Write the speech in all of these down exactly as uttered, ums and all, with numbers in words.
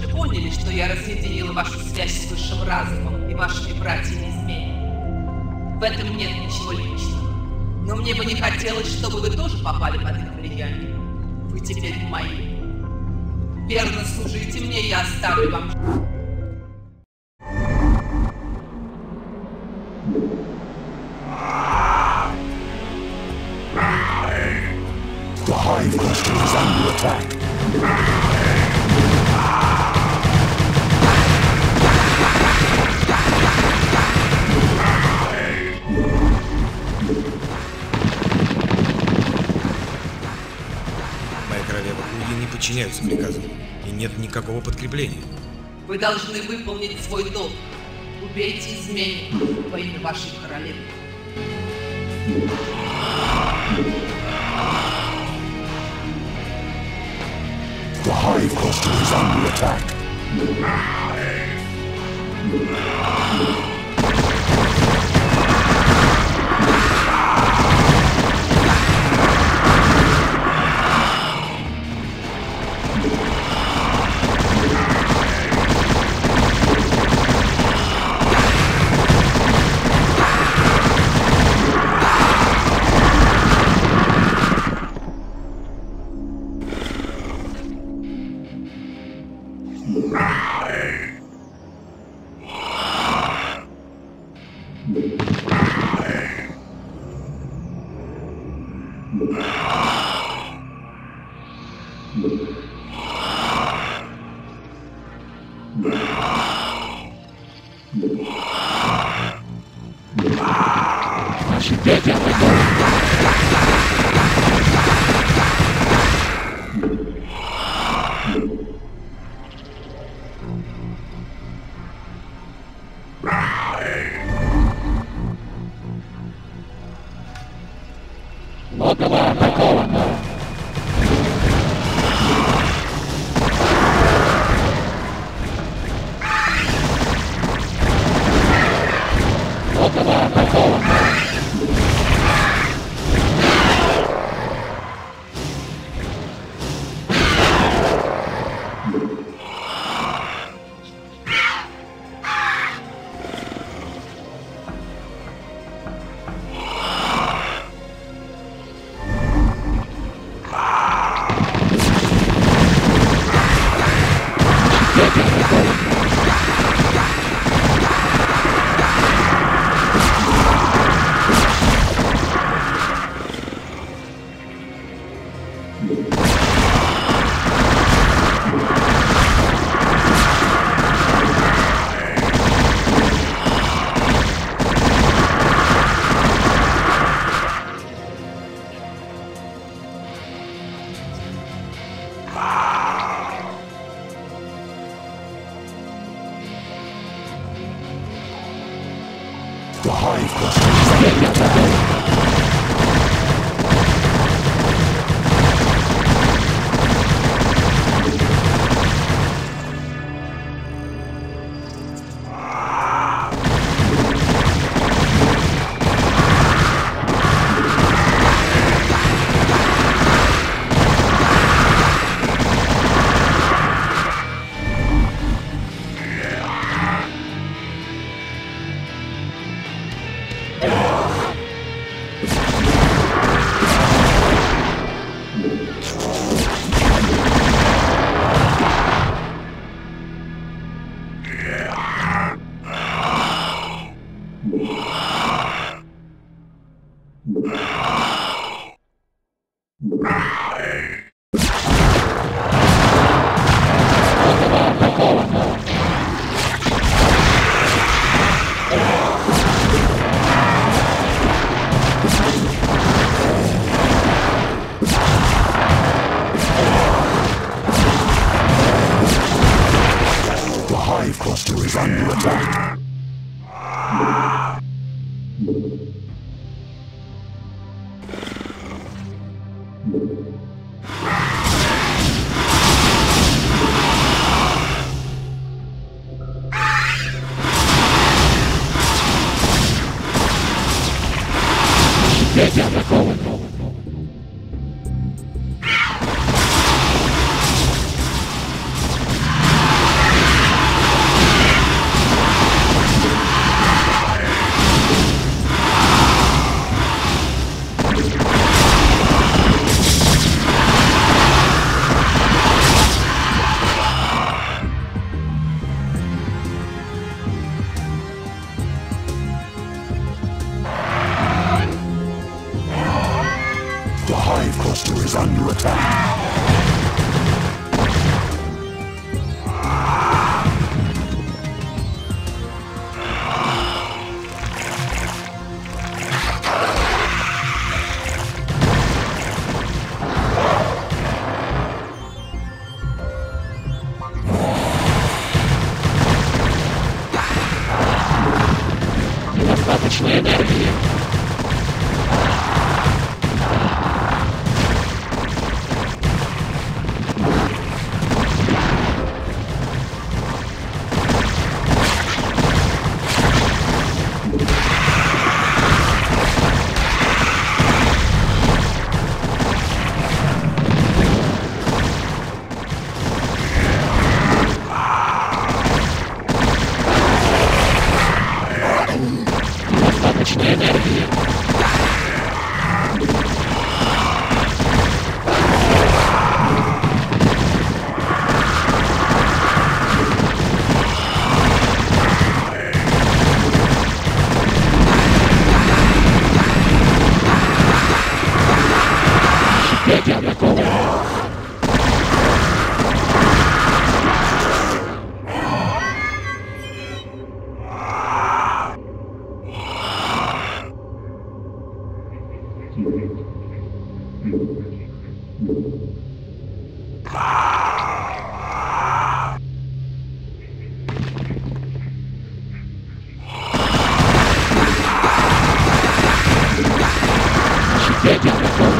поняли, что я разъединила вашу связь с высшим разумом и вашими братьями-изменниками. В этом нет ничего личного. Но мне бы не хотелось, чтобы вы тоже попали под их влияние. Вы теперь мои. Верно служите мне, я оставлю вам... The Hive Cluster is under attack. Моя королева, люди не подчиняются приказам, и нет никакого подкрепления. Вы должны выполнить свой долг. Убейте изменников во имя вашей королевы. The Hive Cluster is under attack. The Hive Cluster is under attack. The Hive Cluster is under attack. Опять атакован. to attack. Недостаточно энергии. Достаточно энергии. Теперь я готов. Теперь я готов.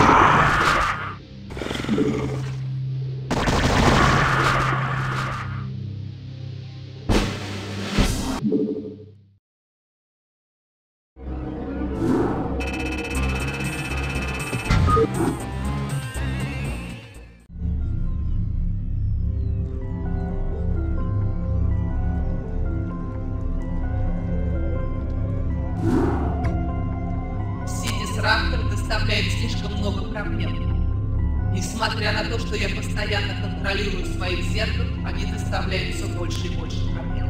Раптор доставляет слишком много проблем. Несмотря на то, что я постоянно контролирую своих зеркал, они доставляют все больше и больше проблем.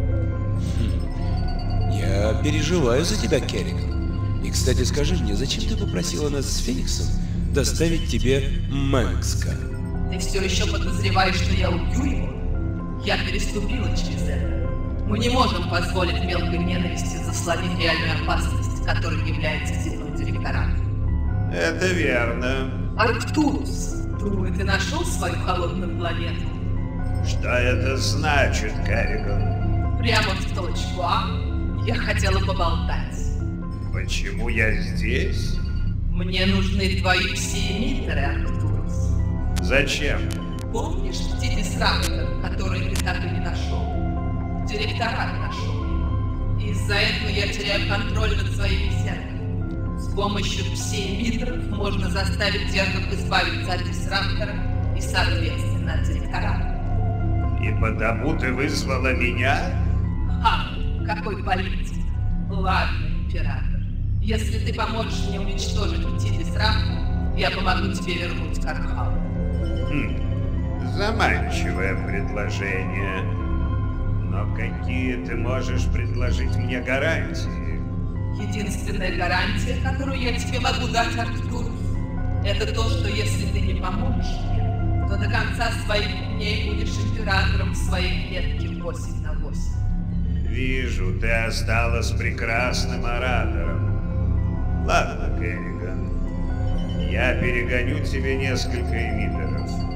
Хм. Я переживаю за тебя, Керриган. И, кстати, скажи мне, зачем ты попросила нас с Фениксом доставить тебе Мэнгска? Ты все еще подозреваешь, что я убью его? Я переступила через это. Мы не можем позволить мелкой ненависти заслонить реальную опасность, которой является земной директорат. Это верно. Арктурус, думаю, ты нашел свою холодную планету? Что это значит, Керриган? Прямо в точку, а? Я хотела поболтать. Почему я здесь? Мне нужны твои пси-эмиттеры, Арктурус. Зачем? Помнишь птицераптор, который ты так и не нашел? Директорат нашел его. Из-за этого я теряю контроль над своими зеркалами. С помощью пси-эмиттеров можно заставить зеркал избавиться от дисраптора и, соответственно, от директората. И потому ты вызвала меня? Ха! Какой политик! Ладно, император. Если ты поможешь мне уничтожить пси-дисраптор, я помогу тебе вернуть Кархалу. Хм. Заманчивое предложение. Но какие ты можешь предложить мне гарантии? Единственная гарантия, которую я тебе могу дать, Арктурус, это то, что если ты не поможешь мне, то до конца своих дней будешь императором в своей клетке восемь на восемь. Вижу, ты осталась прекрасным оратором. Ладно, Керриган, я перегоню тебе несколько эмиттеров.